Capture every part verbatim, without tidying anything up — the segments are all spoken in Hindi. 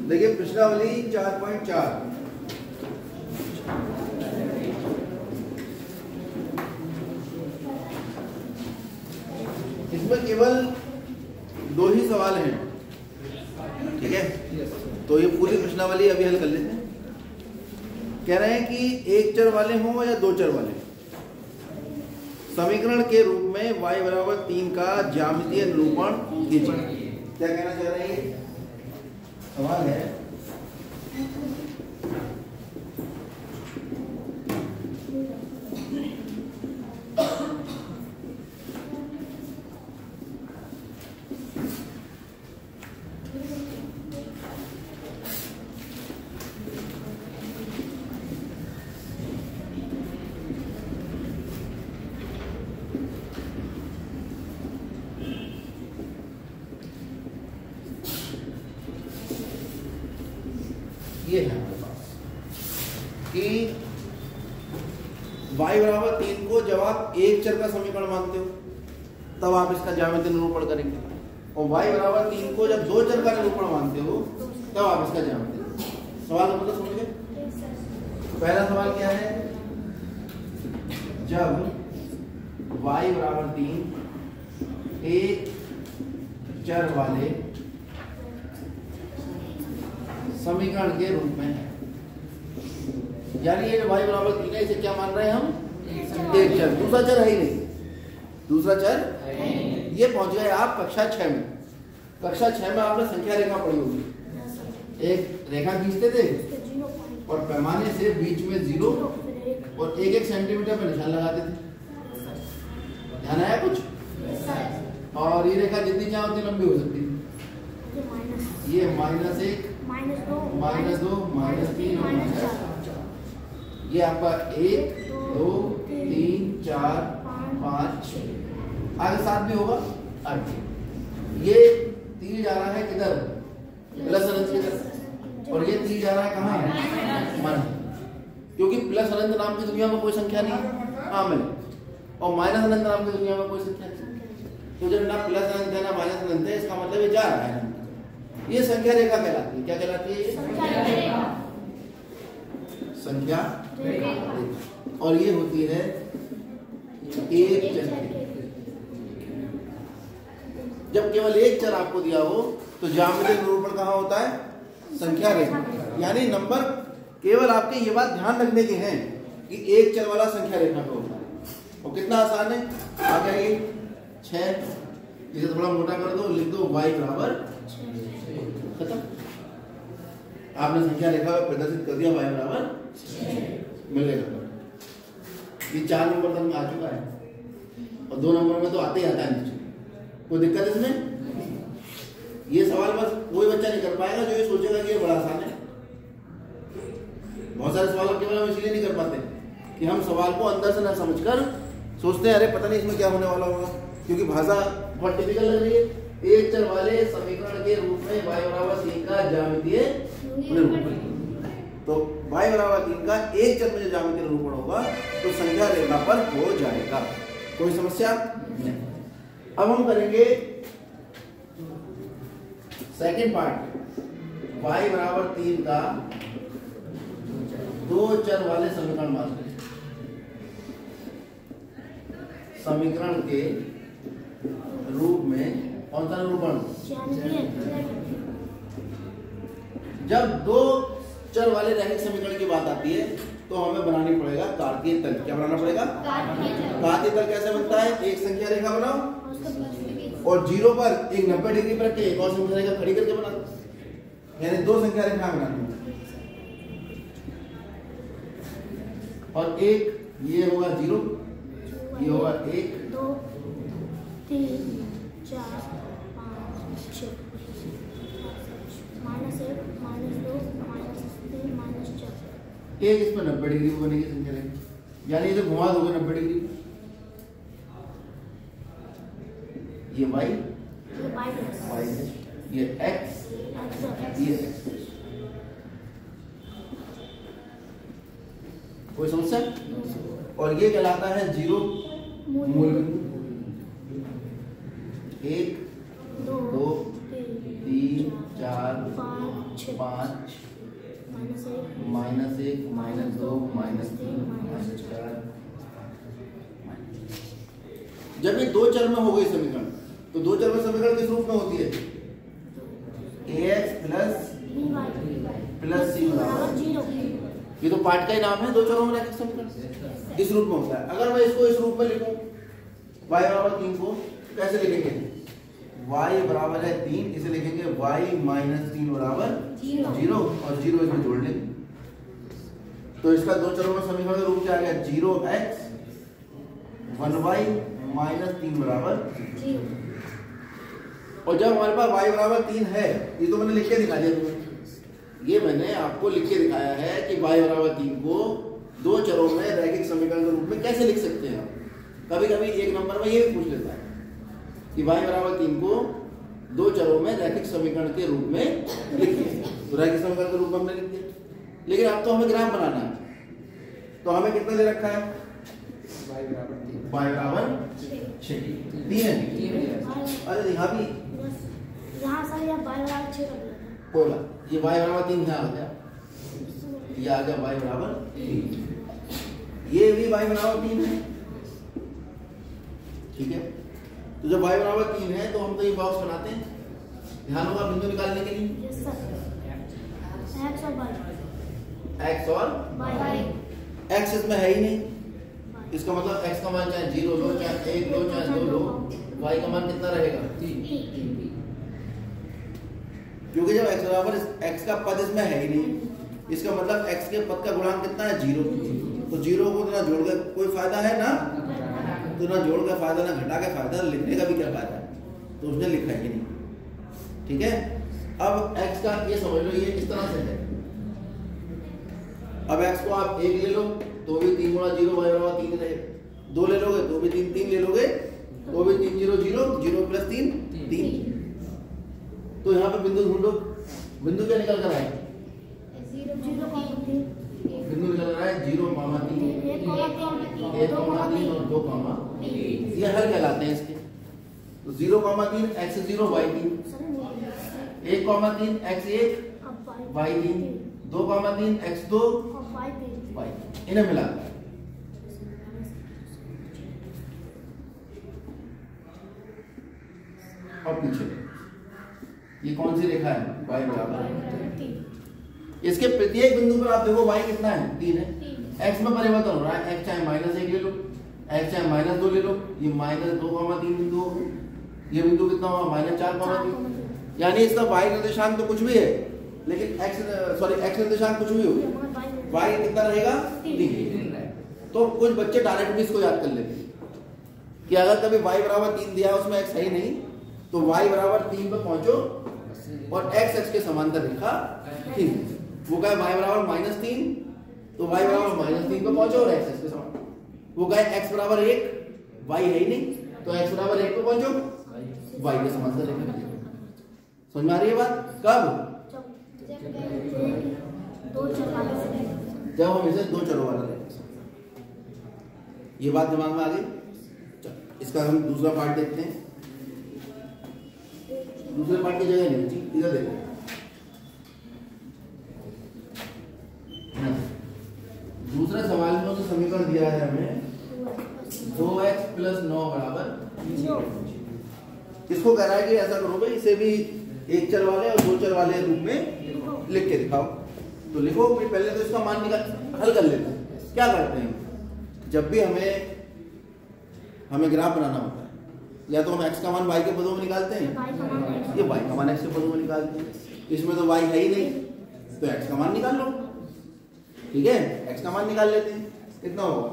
देखिए प्रश्नावली चार पॉइंट चार, इसमें केवल दो ही सवाल हैं, ठीक है। तो ये पूरी प्रश्नावली अभी हल कर लेते हैं। कह रहे हैं कि एक चर वाले हों या दो चर वाले, समीकरण के रूप में y बराबर तीन का ज्यामितीय निरूपण कीजिए। क्या कहना चाह रहे हैं? सवाल है ये है हमारे पास कि y बराबर तीन को जब आप एक चर का समीकरण मानते हो तब आप इसका ज्यामितीय निरूपण करेंगे, और y बराबर तीन को जब दो चर का निरूपण मानते हो तब आप इसका ज्यामितीय। सवाल मतलब समझ गए? पहला सवाल क्या है? जब y बराबर तीन एक चर वाले समीकरण के रूप में है, यानी ये y बराबर तीन है, इसे क्या मान रहे हैं हम? एक चर। दूसरा चर है ही नहीं, दूसरा चर। ये पहुंच गए आप कक्षा छह में। कक्षा छह में आपने संख्या रेखा पढ़ी होगी। एक रेखा खींचते थे और पैमाने से बीच में जीरो और एक एक सेंटीमीटर पे निशान लगाते थे। ध्यान आया कुछ? और ये रेखा जितनी चाहे उतनी लंबी हो सकती है। ये माइनस एक, माइनस दो, माइनस तीन और माइनस चार। ये आपका एक, दो, तीन, चार, पाँच, छह, आगे सात भी होगा, आठ। ये तीर जा रहा है किधर? प्लस अनंत की तरफ, और ये तीर जा रहा है कहाँ? मन, क्योंकि प्लस अनंत नाम की दुनिया में कोई संख्या नहीं है हाँ में, और माइनस अनंत नाम की दुनिया में कोई संख्या नहीं। तो जब ना प्लस अनंत है ना माइनस अनंत है, इसका मतलब ये जा रहा है। ये संख्या रेखा कहलाती है। क्या कहलाती है? संख्या रेखा। संख्या रेखा। और ये होती है एक चर। जब केवल एक चर आपको दिया हो तो ज्यामितीय निरूपण कहाँ होता है? संख्या रेखा। यानी नंबर केवल आपके ये बात ध्यान रखने के हैं कि एक चर वाला संख्या रेखा पे होता है। और कितना आसान है, आ जाएगी छह, इसे थोड़ा मोटा कर दो, लिख दो y बराबर खत्म। आपने संख्या रेखा में प्रदर्शित कर दिया y बराबर मिल गया। ये चार नंबर तक में आ चुका है, और दो नंबर में तो आते ही आता है नीचे। कोई दिक्कत इसमें? ये सवाल बस कोई बच्चा नहीं कर पाएगा जो ये सोचेगा कि ये बड़ा आसान है। बहुत सारे सवाल केवल हम इसलिए नहीं कर पाते कि हम सवाल को अंदर से ना समझकर सोचते हैं अरे पता नहीं इसमें क्या होने वाला होगा, क्योंकि भाषा बहुत टिपिकल लग रही है। एक चर वाले समीकरण के रूप में y बराबर तीन का ज्यामितीय निरूपण। तो y बराबर तीन का एक चर में ज्यामितीय निरूपण होगा तो संख्या रेखा पर हो जाएगा। कोई समस्या नहीं। अब हम करेंगे सेकंड पार्ट, y बराबर तीन का दो चर वाले समीकरण मानते हैं। समीकरण के रूप में कौन सा निरूपण? जब दो चर वाले रैखिक समीकरण की बात आती है तो हमें बनानी पड़ेगा कार्तीय तल। क्या बनाना पड़ेगा? कार्तीय तल। कैसे बनता है? एक संख्या रेखा बनाओ और जीरो पर एक नब्बे डिग्री पर रख के एक और संख्या रेखा खड़ी करके बना दो, यानी दो संख्या रेखा बनानी। और एक ये होगा जीरो, ये होगा एक, दो, तीन, चार, पाँच, छः, माइनस एक, माइनस दो, माइनस तीन, माइनस चार। एक इसमें नब्बे डिग्री बनेगी संख्या रेखा, यानी इसे घुमा दोगे नब्बे डिग्री। ये y, ये y y है, ये x, ये x। कोई समस्या? और ये कहलाता है जीरो मूल बिंदु। एक, दो, तीन, चार, पाँच, पाँच माइनस एक माइनस एक माइनस दो माइनस तीन माइनस चार। जब ये दो चर में हो गई समीकरण, तो दो चर में समीकरण किस रूप में होती है? A X plus B Y plus C बराबर जीरो। ये तो पार्ट का ही नाम है, दो चरों में रैखिक समीकरण इस रूप में होता है। अगर मैं इसको इस रूप में लिखूं y बराबर तीन को कैसे लिखेंगे? y बराबर है तीन, इसे लिखेंगे y माइनस तीन बराबर जीरो और जीरो इसमें जोड़ लेंगे। तो इसका दो चरों में समीकरण का रूप क्या आ गया? Zero X one Y minus तीन बराबर जीरो। और जब हमारे पास y बराबर तीन है, ये तो मैंने लिख के दिखा दिया तुम्हें, ये मैंने आपको लिख के दिखाया है कि y बराबर तीन को दो चरों में रैखिक समीकरण के रूप में कैसे लिख सकते हैं। कभी कभी एक नंबर में ये भी पूछ लेता है कि y बराबर तीन को दो चरों में रैखिक समीकरण के रूप में लिखिए, तो रैखिक समीकरण के रूप में हमने लिख दिया। लेकिन अब तो हमें ग्राफ बनाना है, तो हमें कितना दे रखा है? y बराबर छः, तीन है। अरे यहाँ भी यहाँ सर यह बाई बराबर छः कर दिया था। बोला ये y बराबर तीन यहाँ आ गया, ये आ गया y बराबर तीन, ये भी y बराबर तीन है। ठीक है, तो जब y बराबर तीन है तो हम तो ये बॉक्स बनाते हैं, ध्यान होगा बिंदु निकालने के लिए। Yes sir. एक्स और वाई x और वाई x इसमें है ही नहीं, इसका मतलब x का मान चाहे जीरो लो चाहे एक लो चाहे दो लो, y का मान कितना रहेगा? तीन। क्योंकि जब x बराबर x का पद इसमें है ही नहीं, इसका मतलब x के पद का गुणांक कितना है? जीरो। तो जीरो को ना जोड़ के कोई फायदा है ना, तो ना जोड़ का फायदा ना घटा के फायदा, लिखने का भी क्या फायदा है, तो उसने लिखा ही नहीं। ठीक है, अब x का ये समझ लो, ये इस तरह से है। अब x को आप एक ले लो तो भी तीन गुणा जीरो y बराबर तीन रहे, दो ले लोगे तो भी तीन, तीन ले लोगे तो भी तीन, जीरो जीरो जीरो प्लस तीन तीन। तो यहाँ पे बिंदु ढूंढो, बिंदु क्या निकल कर आए? जीरो कॉमा तीन बिंदु निकल रहा है जीरो कॉमा तीन, एक कॉमा तीन एक कॉमा तीन और दो कॉमा, ये हल कहलाते हैं इसके। तो जीरो कॉमा तीन एक्स जीरो वाई तीन, एक कॉमा तीन एक्स एक वाई तीन, दो कॉमा तीन एक्स दो वाई, इन्हें मिला और पीछे ये कौन सी रेखा है? y बराबर। इसके प्रत्येक बिंदु पर आप देखो y कितना है? तीन है। x में परिवर्तन हो रहा है, x चाहे माइनस एक ले लो, x चाहे माइनस दो ले लो, ये माइनस दो कॉमा तीन बिंदु होगा, ये बिंदु कितना होगा? माइनस चार कॉमा तीन। यानी इसका y निर्देशांक तो कुछ भी है, लेकिन x सॉरी x निर्देशांक कुछ भी होगा, y कितना रहेगा? तीन। तो कुछ बच्चे डायरेक्ट भी इसको याद कर लेते हैं कि अगर कभी y बराबर तीन दिया है, उसमें x है ही नहीं, तो y बराबर तीन पे पहुंचो और x x के समांतर रेखा तीन, वो कहे y बराबर माइनस तीन, तो y बराबर माइनस तीन पे पहुंचो और x x के समांतर। वो कहे x बराबर एक, y है ही नहीं, तो x बराबर एक पे पहुंचो, y के समांतर रेखा। समझ में आ रही है बात? कब? जब हम इसे दो चरों वाला लेंगे। ये बात दिमाग में आ गई? चलो इसका हम दूसरा पार्ट देखते हैं। दूसरे पार्ट की जगह नहीं बची, इधर देखो। दूसरे सवाल में जो समीकरण दिया है हमें दो एक्स प्लस नौ बराबर जीरो, इसको कह रहा है कि ऐसा करो भाई, इसे भी एक चर वाले और दो चर वाले रूप में लिख के दिखाओ। तो लिखो भाई, पहले तो इसका मान निकाल हल कर लेते हैं। क्या करते हैं, जब भी हमें हमें ग्राफ बनाना होता है, या तो हम x का मान y के पदों में निकालते हैं, ये y का मान x के पदों में निकालते हैं। इसमें तो y है ही नहीं, तो x का मान निकाल लो। ठीक है, x का मान निकाल लेते हैं। कितना होगा?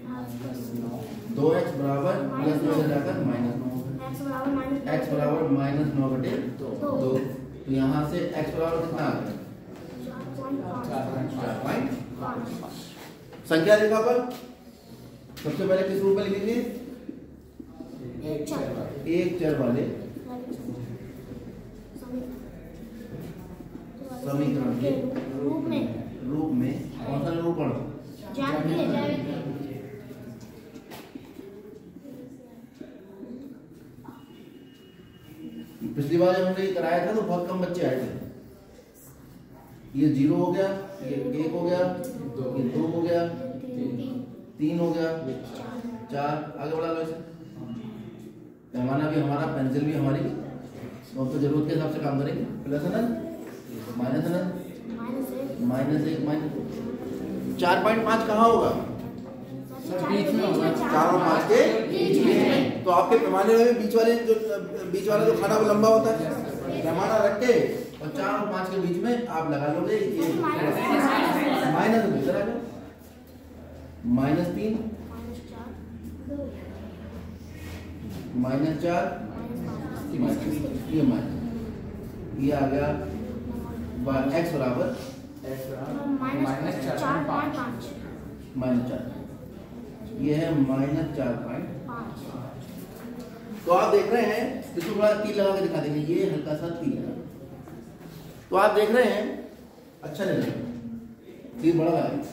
दो एक्स बराबर प्लस में से जाकर माइनस नौ, x बराबर माइनस नौ बटे दो। तो यहाँ से x बराबर कितना आ गया? चार पॉइंट। संख्या रेखा पर सबसे पहले किस रूप में लिखेंगे? एक चर वाले समीकरण के रूप में रूप में कौन सा निरूपण? पिछली बार जब हमने ये कराया था तो बहुत कम बच्चे आए थे, ये जीरो हो गया, ये एक हो गया, ये दो हो गया, तीन हो गया, चार। आगे बढ़ा लो इसे। पैमाना भी हमारा, पेंसिल भी हमारी, तो अब तो जरूरत के हिसाब से काम करेंगे। प्लस अनंत माइनस अनंत माइनस एक माइनस चार पॉइंट पाँच कहाँ होगा? बीच में होगा। चार और पाँच के बीच में। तो आपके पैमाने में बीच वाले जो बीच वाला जो खाना वो लंबा होता है, पैमाना रख के और चार और पाँच के बीच में आप लगा लोगे ये माइनस में इधर आ जाओ, माइनस तीन माइनस चार ये माइनस ये आ गया एक्स बराबर माइनस चार पॉइंट पाँच माइनस चार, ये है माइनस चार पॉइंट पाँच। तो आप देख रहे हैं, इसको थोड़ा तीर लगा के दिखा देंगे, ये हल्का सा तीर है। तो आप देख रहे हैं, अच्छा नहीं लगा, तीर बड़ा लगा,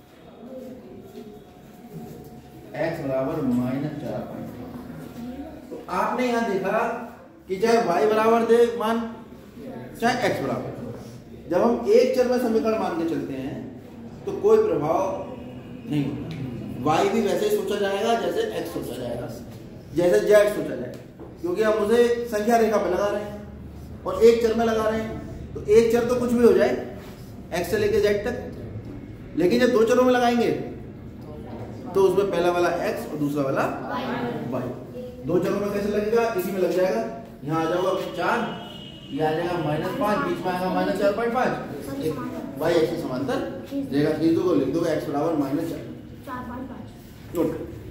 एक्स बराबर माइनस चार पॉइंट। तो आपने यहां देखा कि चाहे y बराबर दे मान, चाहे x बराबर, जब हम एक चर में समीकरण मान के चलते हैं तो कोई प्रभाव नहीं होता। y भी वैसे ही सोचा जाएगा जैसे x सोचा जाएगा, जैसे z सोचा जाएगा, क्योंकि हम उसे संख्या रेखा पे लगा रहे हैं और एक चर में लगा रहे हैं। तो एक चर तो कुछ भी हो जाए x से लेके z तक, लेकिन जब दो चरों में लगाएंगे तो उसमें पहला वाला x और दूसरा वाला y। दो चरों में कैसे लगेगा? इसी में लग जाएगा। यहाँ आ जाओगा चार, ये आ जाएगा माइनस पाँच, बीच में आएगा माइनस चार पॉइंट पाँच, वाई एक्स समांतर रहेगा। को लिख दो x बराबर माइनस चार पॉइंट पाँच। नोट।